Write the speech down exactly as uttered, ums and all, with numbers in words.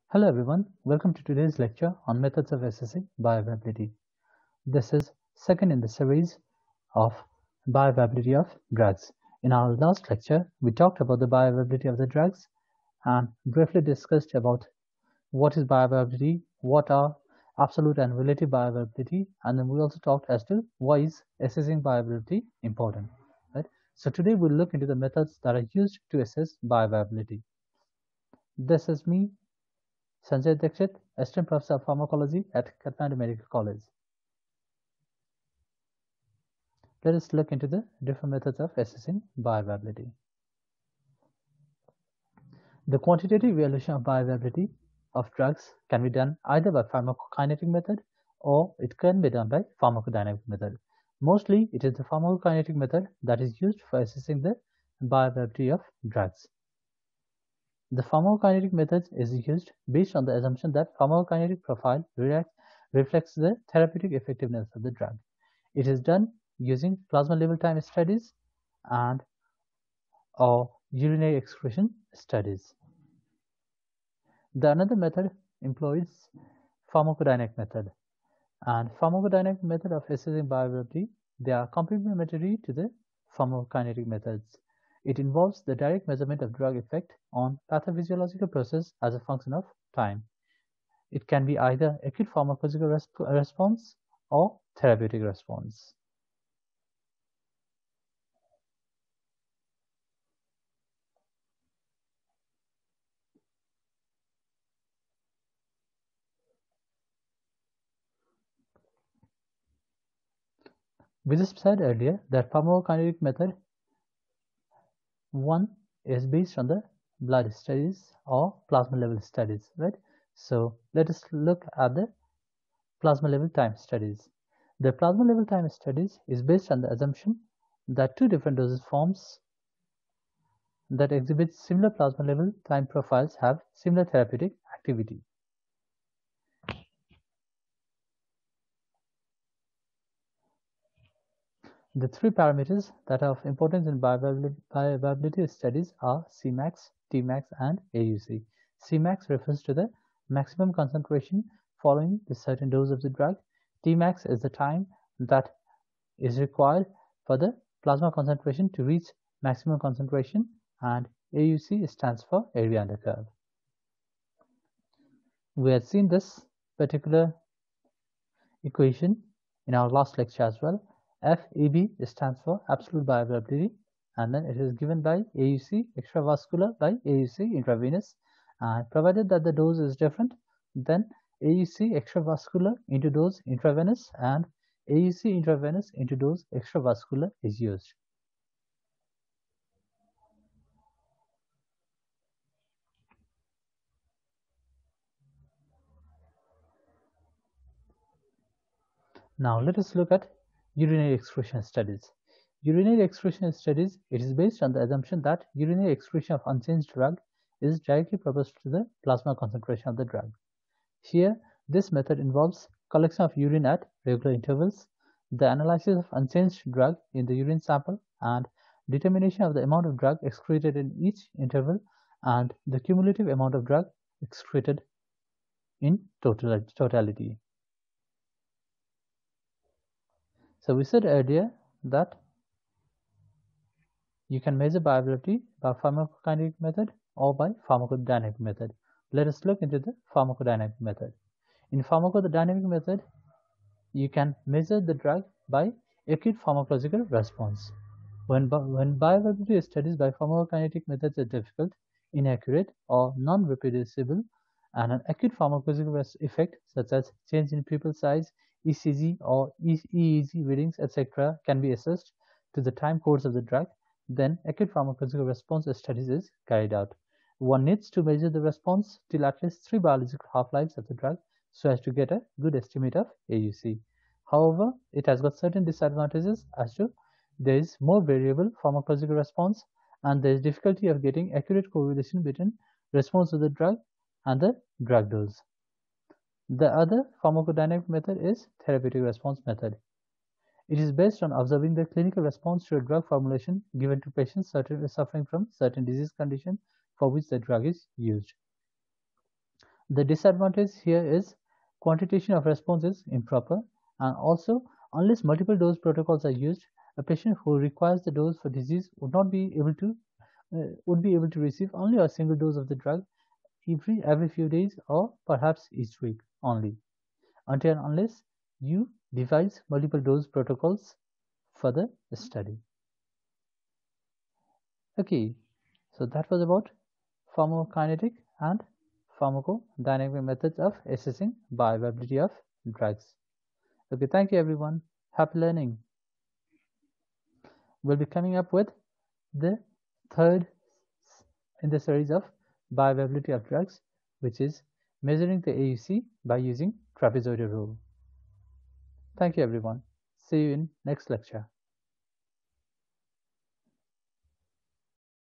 Hello everyone, welcome to today's lecture on methods of assessing bioavailability. This is second in the series of bioavailability of drugs. In our last lecture, we talked about the bioavailability of the drugs and briefly discussed about what is bioavailability, what are absolute and relative bioavailability, and then we also talked as to why is assessing bioavailability important. Right? So today we'll look into the methods that are used to assess bioavailability. This is me, Sanjay Dixit, Assistant Professor of Pharmacology at Kathmandu Medical College. Let us look into the different methods of assessing bioavailability. The quantitative evaluation of bioavailability of drugs can be done either by pharmacokinetic method or it can be done by pharmacodynamic method. Mostly, it is the pharmacokinetic method that is used for assessing the bioavailability of drugs. The pharmacokinetic method is used based on the assumption that pharmacokinetic profile reflects the therapeutic effectiveness of the drug. It is done using plasma level time studies and or urinary excretion studies. The another method employs pharmacodynamic method, and pharmacodynamic method of assessing bioavailability, they are complementary to the pharmacokinetic methods. It involves the direct measurement of drug effect on pathophysiological process as a function of time. It can be either acute pharmacological resp response or therapeutic response. We just said earlier that pharmacokinetic method one is based on the blood studies or plasma level studies, right? So let us look at the plasma level time studies. The plasma level time studies is based on the assumption that two different dosage forms that exhibit similar plasma level time profiles have similar therapeutic activity. The three parameters that are of importance in bioavailability studies are Cmax, Tmax, and A U C. Cmax refers to the maximum concentration following the certain dose of the drug. Tmax is the time that is required for the plasma concentration to reach maximum concentration, and A U C stands for area under curve. We had seen this particular equation in our last lecture as well. F A B stands for absolute bioavailability, and then it is given by A U C extravascular by A U C intravenous, and provided that the dose is different, then A U C extravascular into dose intravenous and A U C intravenous into dose extravascular is used. Now let us look at urinary excretion studies. Urinary excretion studies, it is based on the assumption that urinary excretion of unchanged drug is directly proportional to the plasma concentration of the drug. Here, this method involves collection of urine at regular intervals, the analysis of unchanged drug in the urine sample, and determination of the amount of drug excreted in each interval and the cumulative amount of drug excreted in total, totality. So we said earlier that you can measure bioavailability by pharmacokinetic method or by pharmacodynamic method. Let us look into the pharmacodynamic method. In pharmacodynamic method, you can measure the drug by acute pharmacological response. When, when bioavailability studies by pharmacokinetic methods are difficult, inaccurate, or non-reproducible, and an acute pharmacological effect such as change in pupil size, E C G or E E G readings, et cetera can be assessed to the time course of the drug, then acute pharmacological response studies is carried out. One needs to measure the response till at least three biological half-lives of the drug so as to get a good estimate of A U C. However, it has got certain disadvantages as to there is more variable pharmacological response and there is difficulty of getting accurate correlation between response to the drug and the drug dose. The other pharmacodynamic method is therapeutic response method. It is based on observing the clinical response to a drug formulation given to patients suffering from certain disease condition for which the drug is used. The disadvantage here is quantitation of response is improper, and also unless multiple dose protocols are used, a patient who requires the dose for disease would not be able to uh, would be able to receive only a single dose of the drug every every few days or perhaps each week only, until and unless you devise multiple dose protocols for the study. Okay, so that was about pharmacokinetic and pharmacodynamic methods of assessing bioavailability of drugs. Okay, thank you everyone. Happy learning. We'll be coming up with the third in the series of bioavailability of drugs, which is measuring the A U C by using trapezoidal rule. Thank you everyone. See you in next lecture.